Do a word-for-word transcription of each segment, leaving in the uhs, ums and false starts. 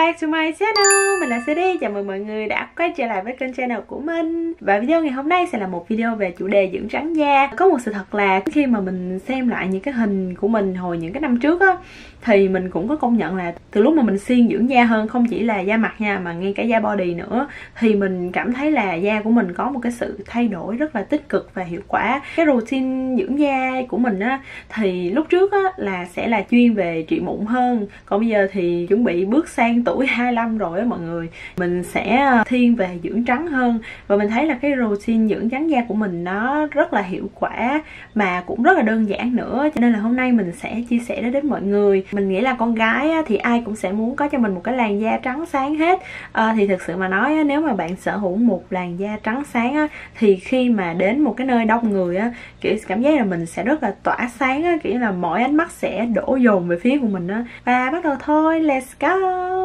back to my channel. Mình là xê đê. Chào mừng mọi người đã quay trở lại với kênh channel của mình. Và video ngày hôm nay sẽ là một video về chủ đề dưỡng trắng da. Có một sự thật là khi mà mình xem lại những cái hình của mình hồi những cái năm trước á, thì mình cũng có công nhận là từ lúc mà mình siêng dưỡng da hơn, không chỉ là da mặt nha, mà ngay cả da body nữa, thì mình cảm thấy là da của mình có một cái sự thay đổi rất là tích cực và hiệu quả. Cái routine dưỡng da của mình á, thì lúc trước á là sẽ là chuyên về trị mụn hơn, còn bây giờ thì chuẩn bị bước sang tuổi hai mươi lăm rồi á mọi người, mình sẽ thiên về dưỡng trắng hơn. Và mình thấy là cái routine dưỡng trắng da của mình nó rất là hiệu quả mà cũng rất là đơn giản nữa, cho nên là hôm nay mình sẽ chia sẻ đến, đến mọi người. Mình nghĩ là con gái á, thì ai cũng sẽ muốn có cho mình một cái làn da trắng sáng hết. à, Thì thực sự mà nói á, nếu mà bạn sở hữu một làn da trắng sáng á, thì khi mà đến một cái nơi đông người á, kiểu cảm giác là mình sẽ rất là tỏa sáng á, kiểu là mọi ánh mắt sẽ đổ dồn về phía của mình á. Và bắt đầu thôi, let's go.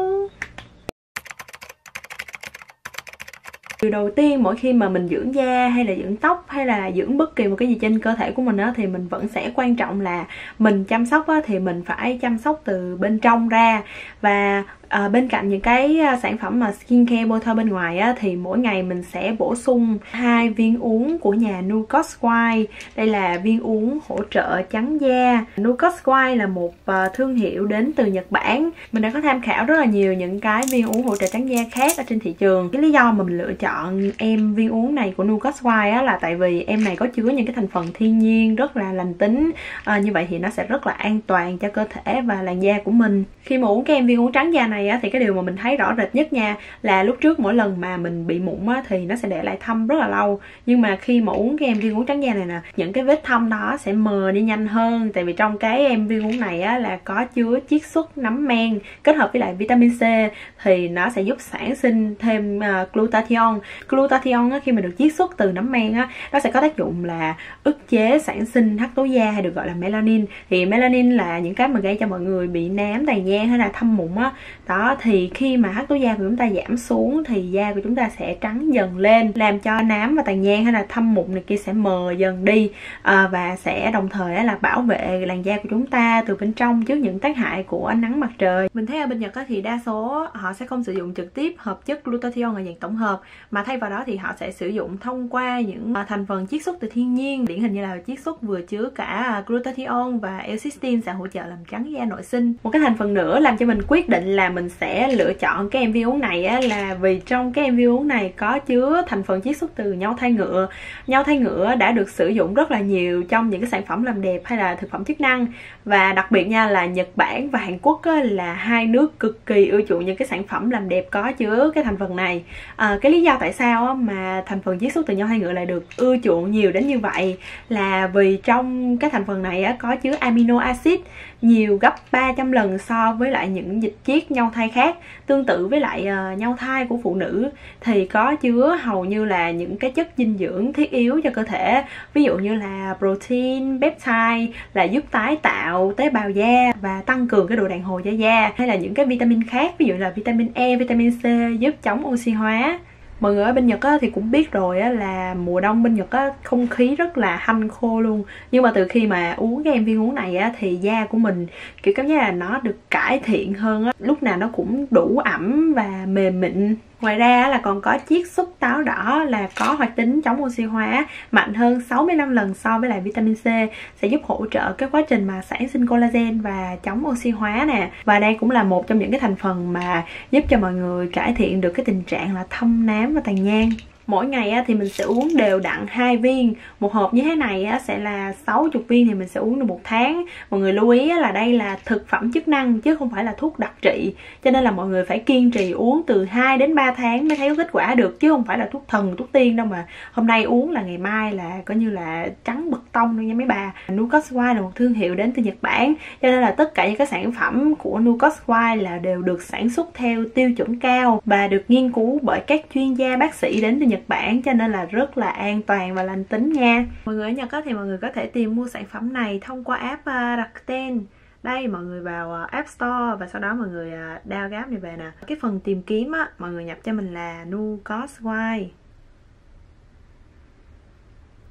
Điều đầu tiên, mỗi khi mà mình dưỡng da hay là dưỡng tóc hay là dưỡng bất kỳ một cái gì trên cơ thể của mình á, thì mình vẫn sẽ quan trọng là mình chăm sóc á, thì mình phải chăm sóc từ bên trong ra. Và À, bên cạnh những cái sản phẩm mà skincare bôi thoa bên ngoài á, thì mỗi ngày mình sẽ bổ sung hai viên uống của nhà Nucos White. Đây là viên uống hỗ trợ trắng da. Nucos White là một uh, thương hiệu đến từ Nhật Bản. Mình đã có tham khảo rất là nhiều những cái viên uống hỗ trợ trắng da khác ở trên thị trường. Cái lý do mà mình lựa chọn em viên uống này của Nucos White á, là tại vì em này có chứa những cái thành phần thiên nhiên rất là lành tính. À, như vậy thì nó sẽ rất là an toàn cho cơ thể và làn da của mình. Khi mà uống cái em viên uống trắng da này á, thì cái điều mà mình thấy rõ rệt nhất nha, là lúc trước mỗi lần mà mình bị mụn á, thì nó sẽ để lại thâm rất là lâu. Nhưng mà khi mà uống cái em viên uống trắng da này nè, những cái vết thâm đó sẽ mờ đi nhanh hơn. Tại vì trong cái em viên uống này á, là có chứa chiết xuất nấm men kết hợp với lại vitamin C, thì nó sẽ giúp sản sinh thêm uh, glutathione. Glutathione á, khi mà được chiết xuất từ nấm men á, nó sẽ có tác dụng là ức chế sản sinh hắc tố da, hay được gọi là melanin. Thì melanin là những cái mà gây cho mọi người bị nám tàn nhang hay là thâm mụn á. Đó, thì khi mà hắc tố da của chúng ta giảm xuống thì da của chúng ta sẽ trắng dần lên, làm cho nám và tàn nhang hay là thâm mụn này kia sẽ mờ dần đi, à, và sẽ đồng thời là bảo vệ làn da của chúng ta từ bên trong trước những tác hại của ánh nắng mặt trời. Mình thấy ở bên Nhật thì đa số họ sẽ không sử dụng trực tiếp hợp chất glutathione ở dạng tổng hợp, mà thay vào đó thì họ sẽ sử dụng thông qua những thành phần chiết xuất từ thiên nhiên, điển hình như là chiết xuất vừa chứa cả glutathione và L-cysteine sẽ hỗ trợ làm trắng da nội sinh. Một cái thành phần nữa làm cho mình quyết định là mình sẽ lựa chọn cái em viên uống này á, là vì trong cái em viên uống này có chứa thành phần chiết xuất từ nhau thai ngựa. Nhau thai ngựa đã được sử dụng rất là nhiều trong những cái sản phẩm làm đẹp hay là thực phẩm chức năng, và đặc biệt nha là Nhật Bản và Hàn Quốc á, là hai nước cực kỳ ưa chuộng những cái sản phẩm làm đẹp có chứa cái thành phần này. À, cái lý do tại sao á, mà thành phần chiết xuất từ nhau thai ngựa lại được ưa chuộng nhiều đến như vậy là vì trong cái thành phần này á, có chứa amino acid nhiều gấp ba trăm lần so với lại những dịch chiết nhau thai khác. Tương tự với lại uh, nhau thai của phụ nữ thì có chứa hầu như là những cái chất dinh dưỡng thiết yếu cho cơ thể, ví dụ như là protein, peptide là giúp tái tạo tế bào da và tăng cường cái độ đàn hồi cho da, hay là những cái vitamin khác, ví dụ là vitamin E, vitamin C giúp chống oxy hóa. Mọi người ở bên Nhật á, thì cũng biết rồi á, là mùa đông bên Nhật á, không khí rất là hanh khô luôn. Nhưng mà từ khi mà uống cái em viên uống này á, thì da của mình kiểu cảm giác là nó được cải thiện hơn á. Lúc nào nó cũng đủ ẩm và mềm mịn. Ngoài ra là còn có chiết xuất táo đỏ là có hoạt tính chống oxy hóa mạnh hơn sáu mươi lăm lần so với lại vitamin C, sẽ giúp hỗ trợ cái quá trình mà sản sinh collagen và chống oxy hóa nè. Và đây cũng là một trong những cái thành phần mà giúp cho mọi người cải thiện được cái tình trạng là thâm nám và tàn nhang. Mỗi ngày á, thì mình sẽ uống đều đặn hai viên. Một hộp như thế này á, sẽ là sáu mươi viên thì mình sẽ uống được một tháng. Mọi người lưu ý á, là đây là thực phẩm chức năng chứ không phải là thuốc đặc trị, cho nên là mọi người phải kiên trì uống từ hai đến ba tháng mới thấy có kết quả được, chứ không phải là thuốc thần, thuốc tiên đâu mà hôm nay uống là ngày mai là coi như là trắng bật tông luôn nha mấy bà. Nucos White là một thương hiệu đến từ Nhật Bản, cho nên là tất cả những cái sản phẩm của Nucos White là đều được sản xuất theo tiêu chuẩn cao và được nghiên cứu bởi các chuyên gia bác sĩ đến từ Nhật Bản, cho nên là rất là an toàn và lành tính nha. Mọi người ở Nhật thì mọi người có thể tìm mua sản phẩm này thông qua app Rakuten. Đây, mọi người vào App Store và sau đó mọi người download app này về nè. Cái phần tìm kiếm á, mọi người nhập cho mình là Nucos White.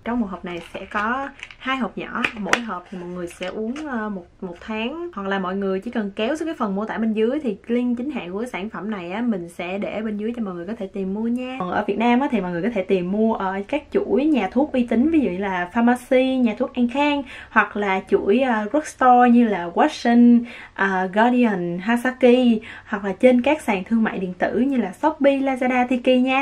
trong một hộp này sẽ có hai hộp nhỏ, mỗi hộp thì mọi người sẽ uống một một tháng, hoặc là mọi người chỉ cần kéo xuống cái phần mô tả bên dưới thì link chính hãng của cái sản phẩm này á mình sẽ để bên dưới cho mọi người có thể tìm mua nha. Còn ở Việt Nam á thì mọi người có thể tìm mua ở các chuỗi nhà thuốc uy tín, ví dụ như là Pharmacy, nhà thuốc An Khang, hoặc là chuỗi uh, drugstore như là Watson, uh, Guardian, Hasaki, hoặc là trên các sàn thương mại điện tử như là Shopee, Lazada, Tiki nha.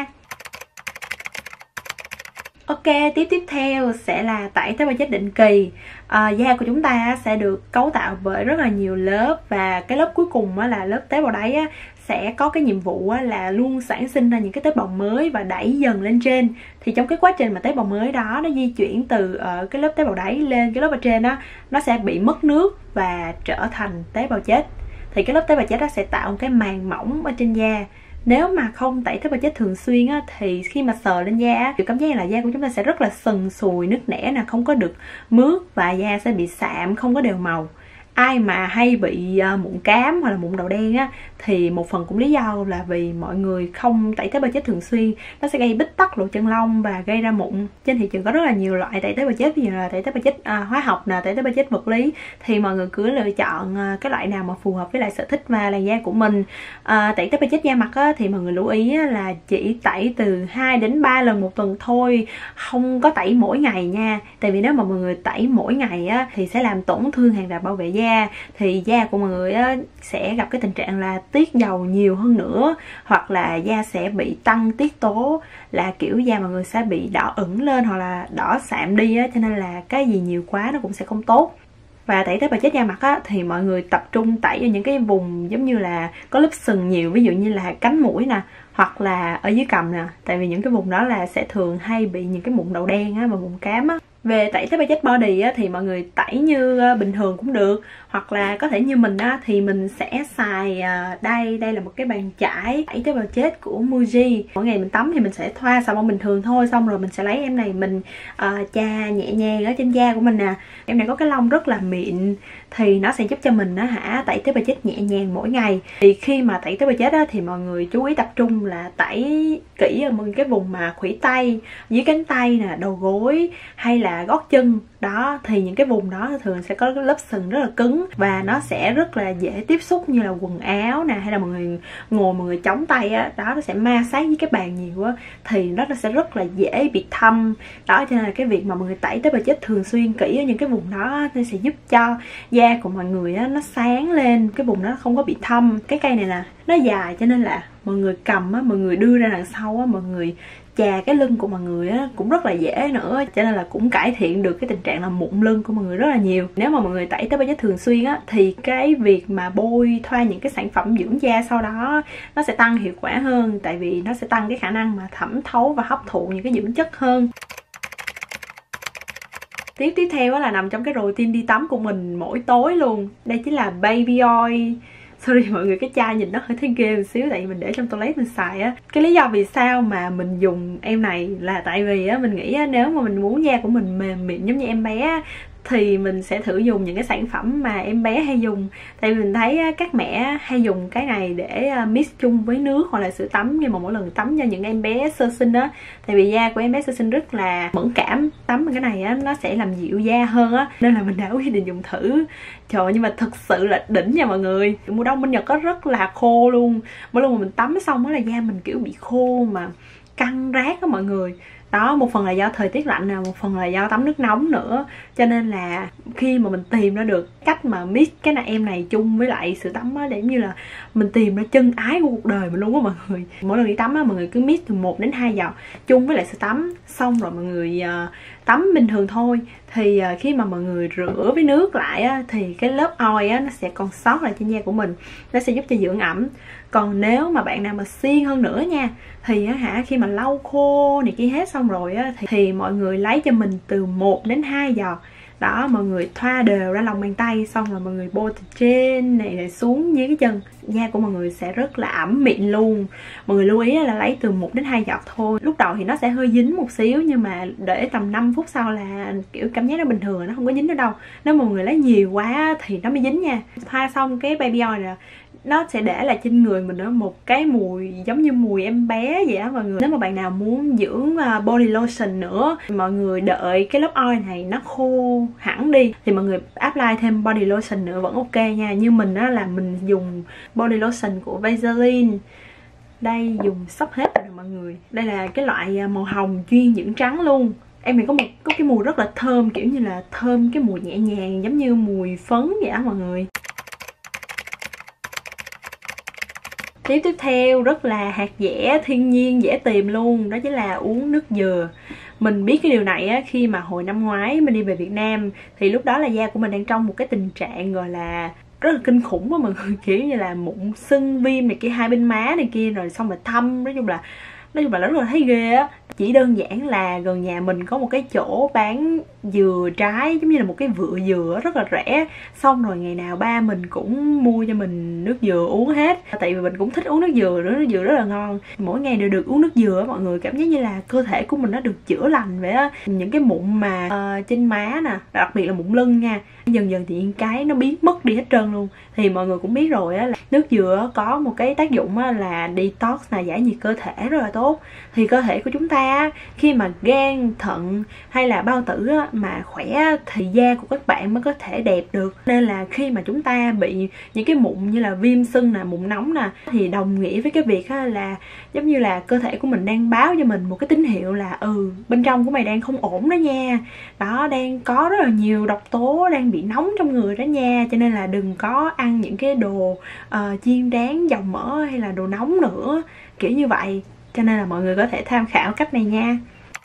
Ok, tiếp tiếp theo sẽ là tẩy tế bào chết định kỳ. à, Da của chúng ta sẽ được cấu tạo bởi rất là nhiều lớp, và cái lớp cuối cùng là lớp tế bào đáy sẽ có cái nhiệm vụ là luôn sản sinh ra những cái tế bào mới và đẩy dần lên trên. Thì trong cái quá trình mà tế bào mới đó nó di chuyển từ ở cái lớp tế bào đáy lên cái lớp ở trên đó, nó sẽ bị mất nước và trở thành tế bào chết. Thì cái lớp tế bào chết đó sẽ tạo một cái màng mỏng ở trên da. Nếu mà không tẩy tế bào chết thường xuyên á, thì khi mà sờ lên da, kiểu cảm giác là da của chúng ta sẽ rất là sần sùi, nứt nẻ nè, không có được mướt, và da sẽ bị sạm, không có đều màu. Ai mà hay bị uh, mụn cám hoặc là mụn đầu đen á, thì một phần cũng lý do là vì mọi người không tẩy tế bào chết thường xuyên. Nó sẽ gây bít tắc lỗ chân lông và gây ra mụn. Trên thị trường có rất là nhiều loại tẩy tế bào chết, ví dụ là tẩy tế bào chết uh, hóa học nè, tẩy tế bào chết vật lý. Thì mọi người cứ lựa chọn uh, cái loại nào mà phù hợp với lại sở thích và làn da của mình. uh, Tẩy tế bào chết da mặt á, thì mọi người lưu ý á, là chỉ tẩy từ hai đến ba lần một tuần thôi, không có tẩy mỗi ngày nha. Tại vì nếu mà mọi người tẩy mỗi ngày á, thì sẽ làm tổn thương hàng rào bảo vệ da. Thì da của mọi người á, sẽ gặp cái tình trạng là tiết dầu nhiều hơn nữa, hoặc là da sẽ bị tăng tiết tố, là kiểu da mọi người sẽ bị đỏ ửng lên hoặc là đỏ sạm đi á, cho nên là cái gì nhiều quá nó cũng sẽ không tốt. Và tẩy tế bào chết da mặt á, thì mọi người tập trung tẩy ở những cái vùng giống như là có lớp sừng nhiều, ví dụ như là cánh mũi nè, hoặc là ở dưới cằm nè. Tại vì những cái vùng đó là sẽ thường hay bị những cái mụn đầu đen á, và mụn cám á. Về tẩy tế bào chết body á, thì mọi người tẩy như bình thường cũng được, hoặc là có thể như mình á, thì mình sẽ xài đây đây là một cái bàn chải tẩy tế bào chết của Muji. Mỗi ngày mình tắm thì mình sẽ thoa xà bông bình thường thôi, xong rồi mình sẽ lấy em này mình uh, chà nhẹ nhàng ở trên da của mình nè. Em này có cái lông rất là mịn, thì nó sẽ giúp cho mình á hả tẩy tế bào chết nhẹ nhàng mỗi ngày. Thì khi mà tẩy tế bào chết á, thì mọi người chú ý tập trung là tẩy kỹ ở những cái vùng mà khuỷu tay, dưới cánh tay nè, đầu gối hay là gót chân đó. Thì những cái vùng đó thường sẽ có cái lớp sừng rất là cứng, và nó sẽ rất là dễ tiếp xúc như là quần áo nè, hay là mọi người ngồi mọi người chống tay á, đó nó sẽ ma sát với cái bàn nhiều á, thì nó sẽ rất là dễ bị thâm đó. Cho nên là cái việc mà mọi người tẩy tế bào chết thường xuyên kỹ ở những cái vùng đó nó sẽ giúp cho da của mọi người á, nó sáng lên, cái vùng đó không có bị thâm. Cái cây này nè nó dài, cho nên là mọi người cầm á, mọi người đưa ra đằng sau á, mọi người chà cái lưng của mọi người á, cũng rất là dễ nữa, cho nên là cũng cải thiện được cái tình trạng là mụn lưng của mọi người rất là nhiều. Nếu mà mọi người tẩy tế bào chết thường xuyên á, thì cái việc mà bôi thoa những cái sản phẩm dưỡng da sau đó nó sẽ tăng hiệu quả hơn, tại vì nó sẽ tăng cái khả năng mà thẩm thấu và hấp thụ những cái dưỡng chất hơn. Tiếp tiếp theo là nằm trong cái routine đi tắm của mình mỗi tối luôn. Đây chính là Baby Oil. Sorry mọi người, cái chai nhìn nó hơi thấy ghê một xíu, tại vì mình để trong toilet mình xài á. Cái lý do vì sao mà mình dùng em này là tại vì á, mình nghĩ á, nếu mà mình muốn da của mình mềm mịn giống như em bé á, thì mình sẽ thử dùng những cái sản phẩm mà em bé hay dùng. Tại vì mình thấy các mẹ hay dùng cái này để mix chung với nước hoặc là sữa tắm, nhưng mà mỗi lần tắm cho những em bé sơ sinh á, tại vì da của em bé sơ sinh rất là mẫn cảm, tắm bằng cái này á nó sẽ làm dịu da hơn á, nên là mình đã quyết định dùng thử. Trời ơi, nhưng mà thực sự là đỉnh nha mọi người. Mùa đông bên Nhật có rất là khô luôn, mỗi lần mà mình tắm xong á là da mình kiểu bị khô mà căng rát á mọi người. Đó, một phần là do thời tiết lạnh nè, một phần là do tắm nước nóng nữa. Cho nên là khi mà mình tìm ra được cách mà mix cái này em này chung với lại sữa tắm á, để như là mình tìm ra chân ái của cuộc đời mình luôn á mọi người. Mỗi lần đi tắm á, mọi người cứ mix từ một đến hai giọt chung với lại sữa tắm, xong rồi mọi người uh, tắm bình thường thôi. Thì uh, khi mà mọi người rửa với nước lại á, thì cái lớp oil á, nó sẽ còn sót lại trên da của mình, nó sẽ giúp cho dưỡng ẩm. Còn nếu mà bạn nào mà siêng hơn nữa nha, thì á hả khi mà lau khô này kia hết xong rồi á, thì, thì mọi người lấy cho mình từ một đến hai giọt. Đó, mọi người thoa đều ra lòng bàn tay, xong rồi mọi người bôi từ trên này, này xuống dưới cái chân. Da của mọi người sẽ rất là ẩm mịn luôn. Mọi người lưu ý là lấy từ một đến hai giọt thôi. Lúc đầu thì nó sẽ hơi dính một xíu, nhưng mà để tầm năm phút sau là kiểu cảm giác nó bình thường, nó không có dính nữa đâu. Nếu mọi người lấy nhiều quá thì nó mới dính nha. Thoa xong cái baby oil là nó sẽ để lại trên người mình đó một cái mùi giống như mùi em bé vậy á mọi người. Nếu mà bạn nào muốn dưỡng body lotion nữa, mọi người đợi cái lớp oil này nó khô hẳn đi thì mọi người apply thêm body lotion nữa vẫn ok nha. Như mình á là mình dùng body lotion của Vaseline. Đây, dùng sắp hết rồi mọi người. Đây là cái loại màu hồng chuyên dưỡng trắng luôn. Em thì có một có cái mùi rất là thơm, kiểu như là thơm cái mùi nhẹ nhàng giống như mùi phấn vậy á mọi người. Tiếp tiếp theo rất là hạt dẻ, thiên nhiên, dễ tìm luôn, đó chính là uống nước dừa. Mình biết cái điều này á, khi mà hồi năm ngoái mình đi về Việt Nam thì lúc đó là da của mình đang trong một cái tình trạng gọi là rất là kinh khủng á mọi người, kiểu như là mụn sưng viêm này kia hai bên má này kia, rồi xong rồi thâm, nói chung là nói chung là rất là thấy ghê á. Chỉ đơn giản là gần nhà mình có một cái chỗ bán dừa trái, giống như là một cái vựa dừa rất là rẻ. Xong rồi ngày nào ba mình cũng mua cho mình nước dừa uống hết. Tại vì mình cũng thích uống nước dừa, nước dừa rất là ngon. Mỗi ngày đều được uống nước dừa mọi người, cảm giác như là cơ thể của mình nó được chữa lành vậy á. Những cái mụn mà uh, trên má nè, đặc biệt là mụn lưng nha, dần dần thì cái nó biến mất đi hết trơn luôn. Thì mọi người cũng biết rồi á, là nước dừa có một cái tác dụng á, là detox, là giải nhiệt cơ thể rất là tốt. Thì cơ thể của chúng ta khi mà gan, thận hay là bao tử á, mà khỏe thì da của các bạn mới có thể đẹp được. Nên là khi mà chúng ta bị những cái mụn như là viêm sưng nè, mụn nóng nè, thì đồng nghĩa với cái việc á, là giống như là cơ thể của mình đang báo cho mình một cái tín hiệu là ừ, bên trong của mày đang không ổn đó nha. Đó, đang có rất là nhiều độc tố đang bị nóng trong người đó nha. Cho nên là đừng có ăn những cái đồ uh, chiên rán dầu mỡ hay là đồ nóng nữa, kiểu như vậy. Cho nên là mọi người có thể tham khảo cách này nha.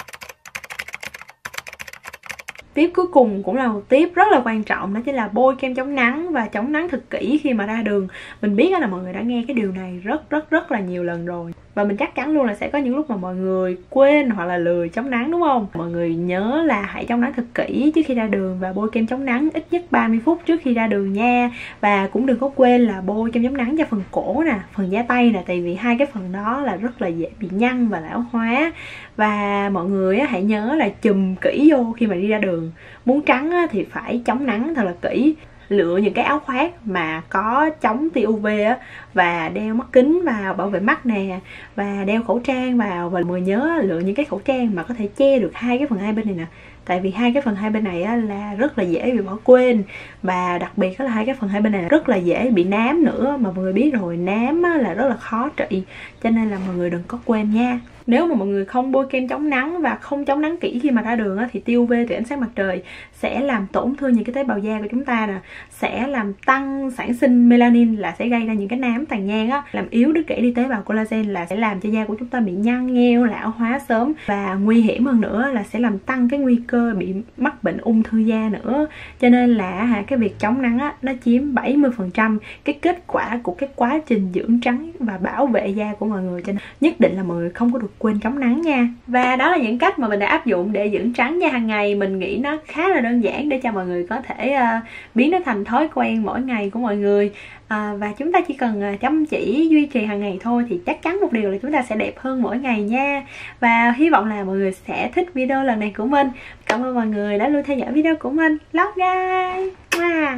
Tiếp cuối cùng cũng là một tiếp rất là quan trọng, đó chính là bôi kem chống nắng và chống nắng thật kỹ khi mà ra đường. Mình biết là mọi người đã nghe cái điều này rất rất rất là nhiều lần rồi. Và mình chắc chắn luôn là sẽ có những lúc mà mọi người quên hoặc là lười chống nắng đúng không? Mọi người nhớ là hãy chống nắng thật kỹ trước khi ra đường và bôi kem chống nắng ít nhất ba mươi phút trước khi ra đường nha. Và cũng đừng có quên là bôi kem chống nắng cho phần cổ nè, phần da tay nè, tại vì hai cái phần đó là rất là dễ bị nhăn và lão hóa. Và mọi người hãy nhớ là chùm kỹ vô khi mà đi ra đường. Muốn trắng thì phải chống nắng thật là kỹ. Lựa những cái áo khoác mà có chống tia u vê á, và đeo mắt kính vào bảo vệ mắt nè, và đeo khẩu trang vào. Và mọi người nhớ lựa những cái khẩu trang mà có thể che được hai cái phần hai bên này nè, tại vì hai cái phần hai bên này á, là rất là dễ bị bỏ quên. Và đặc biệt là hai cái phần hai bên này rất là dễ bị nám nữa, mà mọi người biết rồi, nám á, là rất là khó trị, cho nên là mọi người đừng có quên nha. Nếu mà mọi người không bôi kem chống nắng và không chống nắng kỹ khi mà ra đường á, thì tia u vê từ ánh sáng mặt trời sẽ làm tổn thương những cái tế bào da của chúng ta nè, sẽ làm tăng sản sinh melanin, là sẽ gây ra những cái nám tàn nhang á, làm yếu đứt gãy đi tế bào collagen, là sẽ làm cho da của chúng ta bị nhăn nheo, lão hóa sớm. Và nguy hiểm hơn nữa là sẽ làm tăng cái nguy cơ bị mắc bệnh ung thư da nữa. Cho nên là cái việc chống nắng á, nó chiếm bảy mươi phần trăm cái kết quả của cái quá trình dưỡng trắng và bảo vệ da của mọi người. Cho nên nhất định là mọi người không có được quên chống nắng nha. Và đó là những cách mà mình đã áp dụng để dưỡng trắng da hàng ngày. Mình nghĩ nó khá là đơn giản để cho mọi người có thể uh, biến nó thành thói quen mỗi ngày của mọi người. uh, Và chúng ta chỉ cần uh, chăm chỉ duy trì hàng ngày thôi thì chắc chắn một điều là chúng ta sẽ đẹp hơn mỗi ngày nha. Và hy vọng là mọi người sẽ thích video lần này của mình. Cảm ơn mọi người đã luôn theo dõi video của mình. Love guys. Wow.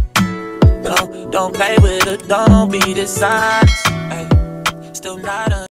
Don't play with it, don't be dishonest. Ay, still not a